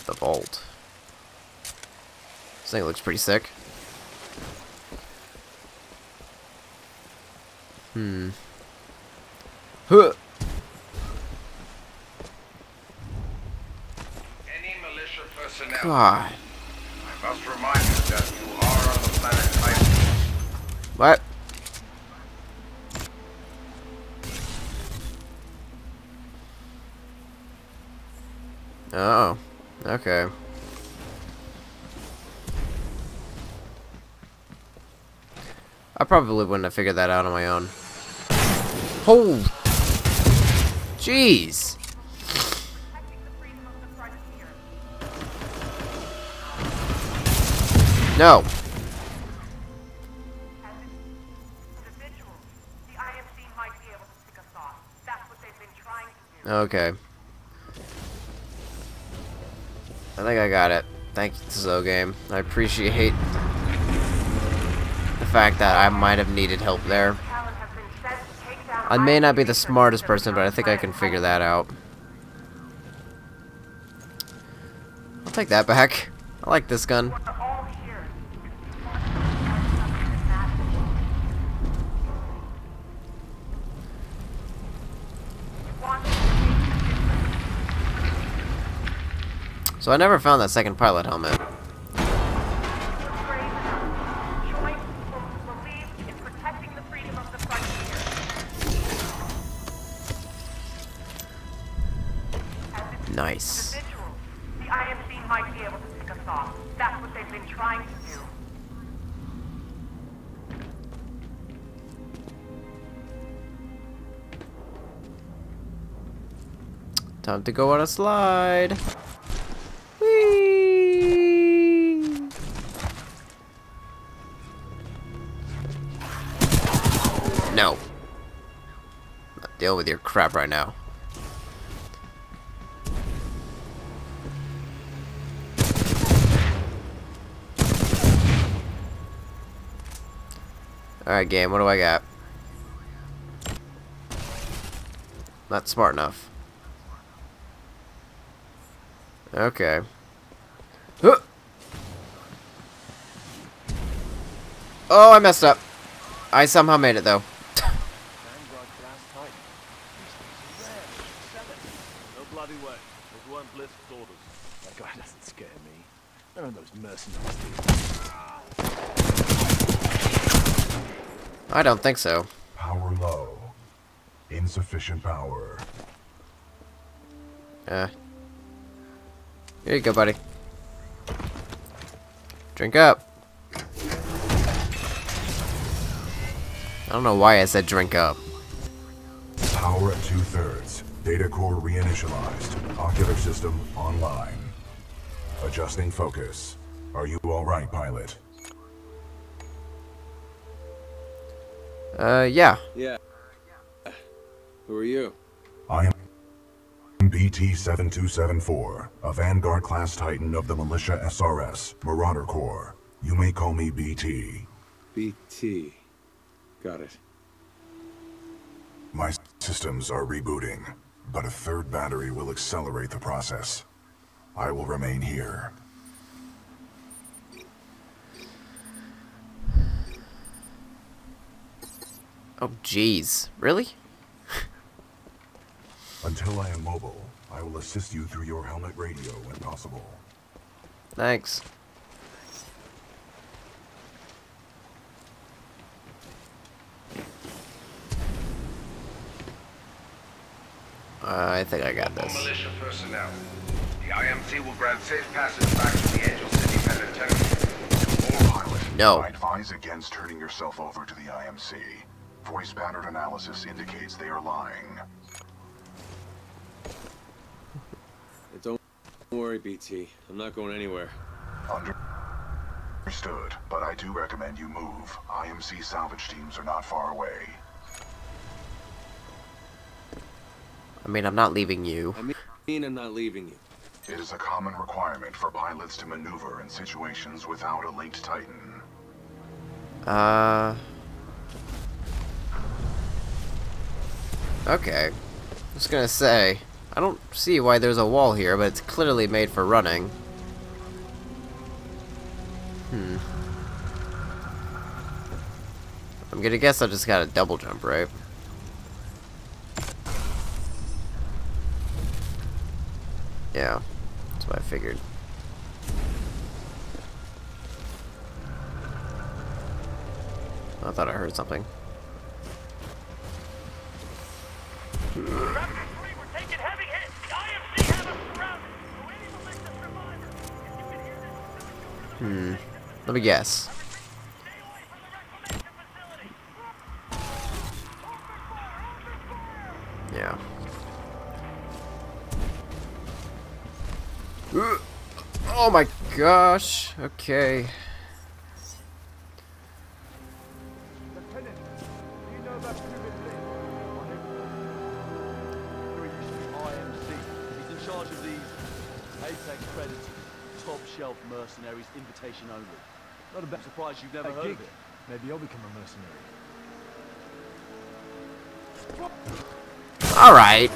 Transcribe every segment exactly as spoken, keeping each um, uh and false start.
the vault. This thing looks pretty sick. Hmm. Huh. Any militia personnel. God. I must remind you that you are on the planet Titan. What? Oh. Okay. I probably wouldn't have figured that out on my own. Oh! Jeez! No! Okay. I think I got it. Thank you, Zo Game. I appreciate the fact that I might have needed help there. I may not be the smartest person, but I think I can figure that out. I'll take that back. I like this gun. So I never found that second pilot helmet. Nice. The I M C might be able to pick us off. That's what they've been trying to do. Time to go on a slide. Whee! No. I'm not dealing with your crap right now. Alright, game, what do I got? Not smart enough. Okay. Huh. Oh, I messed up. I somehow made it, though. No bloody way. Those weren't Blisk's orders. That guy doesn't scare me. None of those mercenaries do. I don't think so. Power low. Insufficient power. Uh. Here you go, buddy. Drink up. I don't know why I said drink up. Power at two-thirds. Data core reinitialized. Ocular system online. Adjusting focus. Are you alright, pilot? Uh, yeah. Yeah. Who are you? I am B T seven two seven four, a Vanguard class Titan of the Militia S R S, Marauder Corps. You may call me B T. B T. Got it. My systems are rebooting, but a third battery will accelerate the process. I will remain here. Oh, jeez. Really? Until I am mobile, I will assist you through your helmet radio when possible. Thanks. I think I got this. Militia personnel. The I M C will grant safe passage back to the Angel City Penitentiary. Or pilot. No. I advise against turning yourself over to the I M C. Voice pattern analysis indicates they are lying. Don't worry, B T. I'm not going anywhere. Understood, but I do recommend you move. I M C salvage teams are not far away. I mean, I'm not leaving you. I mean, I'm not leaving you. It is a common requirement for pilots to maneuver in situations without a linked Titan. Uh... Okay. I was gonna say, I don't see why there's a wall here, but it's clearly made for running. Hmm. I'm gonna guess I just got a double jump, right? Yeah, that's what I figured. I thought I heard something. Hmm. Let me guess. Yeah. Oh my gosh. Okay. Lieutenant, do you know about Private I M C. He's in charge of these Apex Predators, top shelf mercenaries, invitation only. Not a bit surprised you've never A heard gig. of it. Maybe I'll become a mercenary. All right.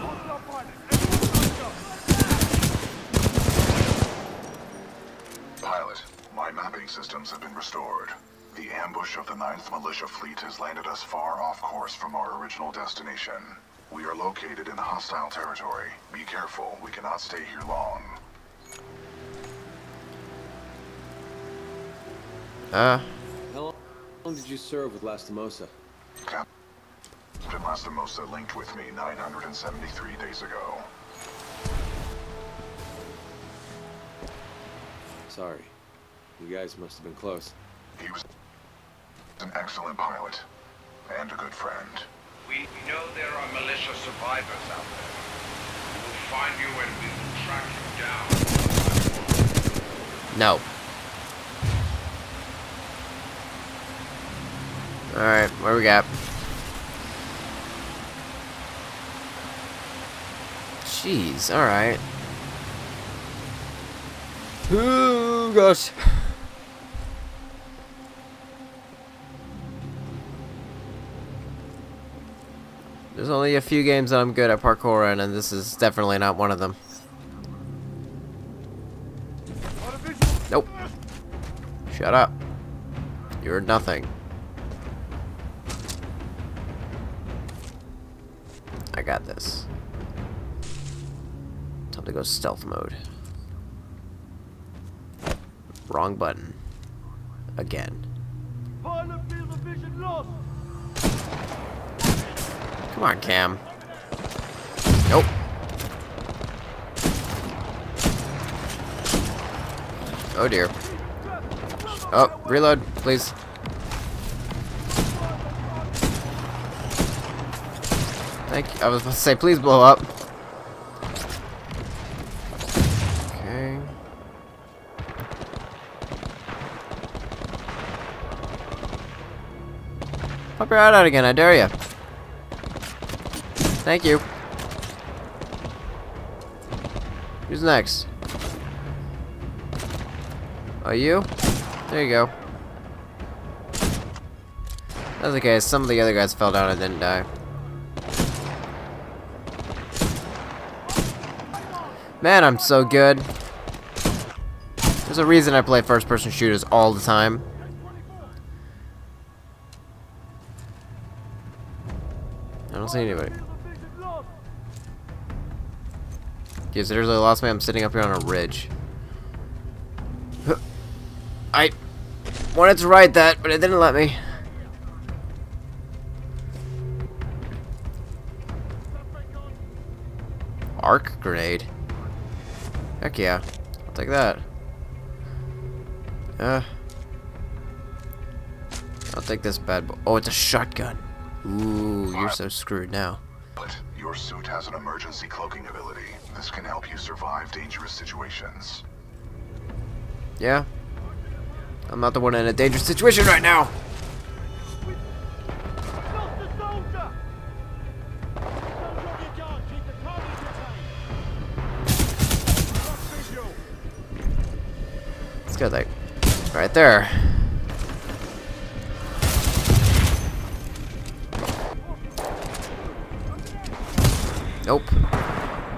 Pilot, my mapping systems have been restored. The ambush of the ninth Militia Fleet has landed us far off course from our original destination. We are located in hostile territory. Be careful, we cannot stay here long. Uh. How long did you serve with Lastimosa? Captain Lastimosa linked with me nine hundred seventy-three days ago. Sorry. You guys must have been close. He was an excellent pilot and a good friend. We know there are militia survivors out there. We will find you and we will track you down. No. Alright, what do we got? Jeez, alright. Oh gosh. There's only a few games that I'm good at parkour in, and this is definitely not one of them. Nope. Shut up. You're nothing. I got this. Time to go stealth mode. Wrong button. Again. Pilot field of vision lost. Come on, Cam. Nope. Oh dear. Oh, reload, please. Thank you. I was about to say, please blow up. Okay. Pop your head out again, I dare you. Thank you. Who's next? Oh, you? There you go. That's okay, some of the other guys fell down and didn't die. Man, I'm so good. There's a reason I play first-person shooters all the time. I don't see anybody. You seriously lost me? I'm sitting up here on a ridge. I wanted to write that, but it didn't let me. Arc grenade? Heck yeah. I'll take that. Uh, I'll take this bad boy. Oh, it's a shotgun. Ooh, you're so screwed now. Your suit has an emergency cloaking ability. This can help you survive dangerous situations. Yeah. I'm not the one in a dangerous situation right now. Let's go like right there. Nope.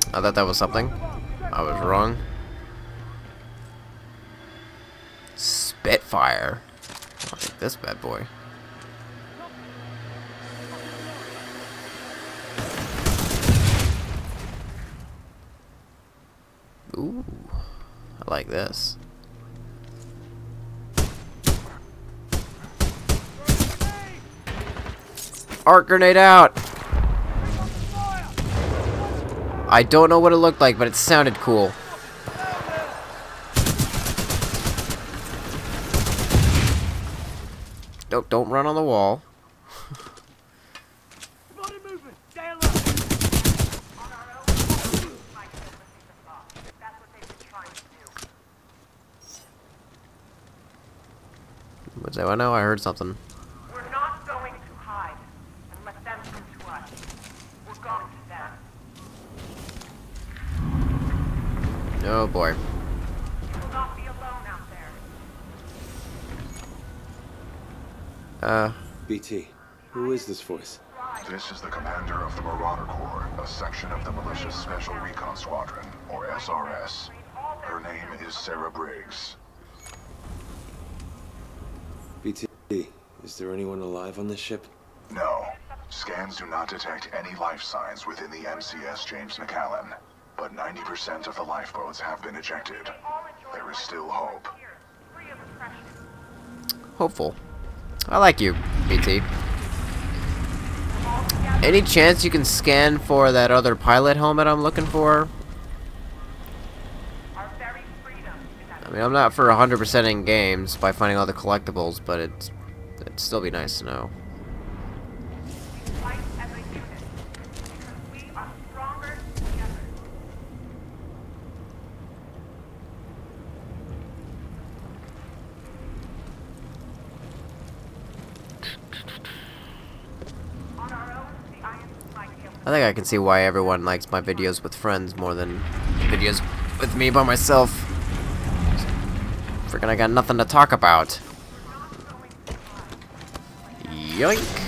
I thought that was something. I was wrong. Spitfire. I'll take this bad boy. Ooh, I like this. Arc grenade out! I don't know what it looked like, but it sounded cool. Don't don't run on the wall. What's that? I know I heard something. We're not going to hide and let them come to us. We're going to them. Oh boy. You will not be alone out there. Uh. B T, who is this voice? This is the commander of the Marauder Corps, a section of the Militia's Special Recon Squadron, or S R S. Her name is Sarah Briggs. B T, is there anyone alive on this ship? No. Scans do not detect any life signs within the M C S James McAllen, but ninety percent of the lifeboats have been ejected. There is still hope. Hopeful. I like you, B T. Any chance you can scan for that other pilot helmet I'm looking for? I mean, I'm not for one hundred percent in games by finding all the collectibles, but it's, it'd still be nice to know. I think I can see why everyone likes my videos with friends more than videos with me by myself. Freaking I got nothing to talk about. Yoink.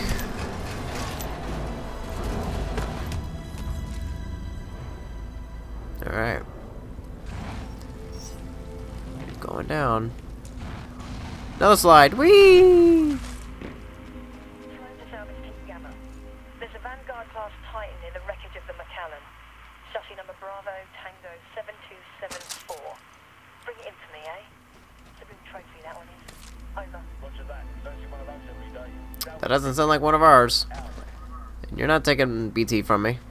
Alright. Going down. Another slide. Whee! There's a Vanguard class Titan in the wreckage of the McAllen. Chassis number Bravo Tango seven two seven four. Bring it in for me, eh? It's a big trophy, that one is. Over. Roger that. Searching one of those every day. That doesn't sound like one of ours. And you're not taking B T from me.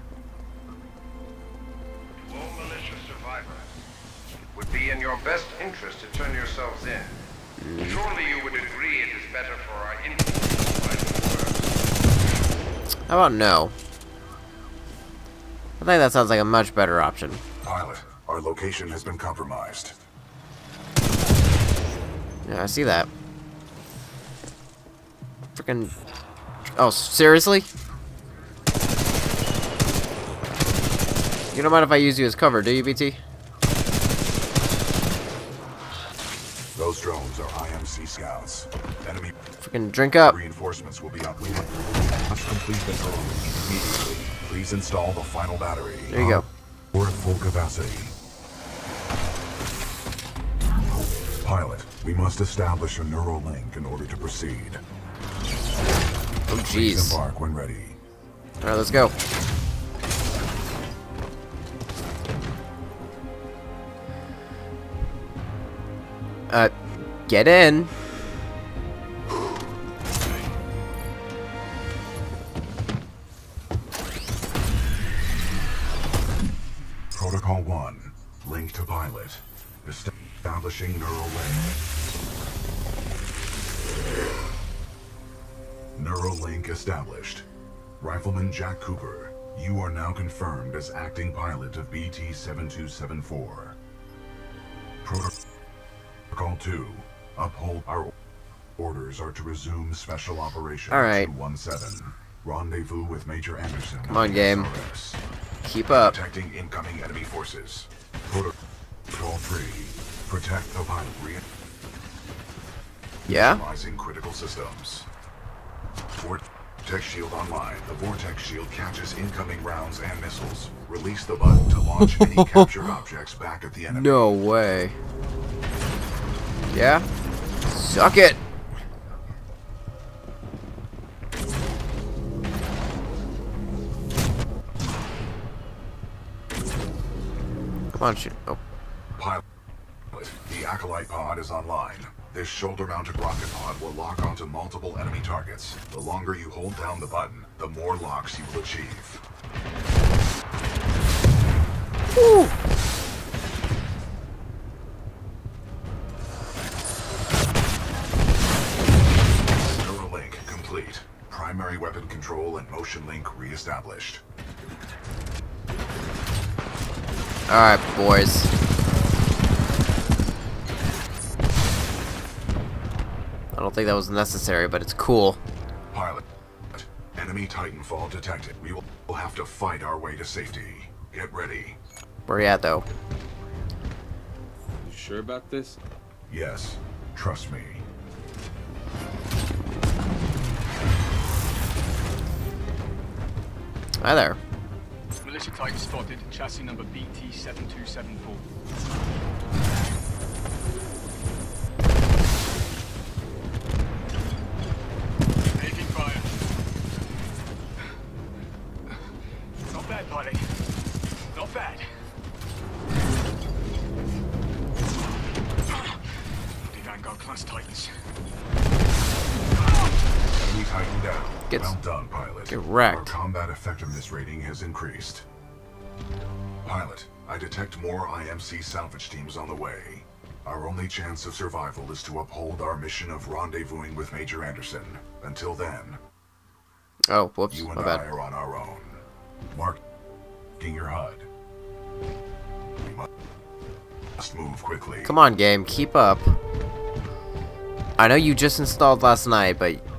All militia survivors. It would be in your best interest to turn yourselves in. Mm. Surely you would agree it is better for our influence to fight the world. How about no? I think that sounds like a much better option. Pilot, our location has been compromised. Yeah, I see that. Freaking. Oh, seriously? You don't mind if I use you as cover, do you, B T? Those drones are I M C scouts. Enemy Freaking drink up. reinforcements will be up. We must complete the drone immediately. Please install the final battery. There you go. We're at full capacity. Pilot, we must establish a neural link in order to proceed. Oh, Please jeez. embark when ready. All right, let's go. Uh, get in. Protocol one, link to pilot. Establishing neural link. Neural link established. Rifleman Jack Cooper, you are now confirmed as acting pilot of B T seven two seven four. Protocol two, uphold our orders are to resume special operation All right. two one seven. Rendezvous with Major Anderson. Come on, game. S R S. Keep up. Protecting incoming enemy forces. Protocol three, protect the pilot. Re Yeah? Analyzing critical systems. Or Vortex shield online. The Vortex shield catches incoming rounds and missiles. Release the button to launch any captured objects back at the enemy. No way. Yeah? Suck it! Come on, shoot. Oh. Pilot, the Acolyte pod is online. This shoulder-mounted rocket pod will lock onto multiple enemy targets. The longer you hold down the button, the more locks you will achieve. Woo. Neuralink complete. Primary weapon control and motion link re-established. Alright, boys. I don't think that was necessary, but it's cool. Pilot, enemy Titanfall detected. We will have to fight our way to safety. Get ready. Where you at, though? You sure about this? Yes, trust me. Hi there. Militia Titan spotted, chassis number B T seven two seven four. Taking fire. Not bad, pilot. Not bad. Bloody Vanguard class Titans. Enemy Titan down. Get- well done, pilot. get wrecked. Our combat effectiveness rating has increased. Pilot, I detect more I M C salvage teams on the way. Our only chance of survival is to uphold our mission of rendezvousing with Major Anderson. Until then, Oh, whoops. you and My I bad. are on our own. Marking your H U D. We must move quickly. Come on, game. Keep up. I know you just installed last night, but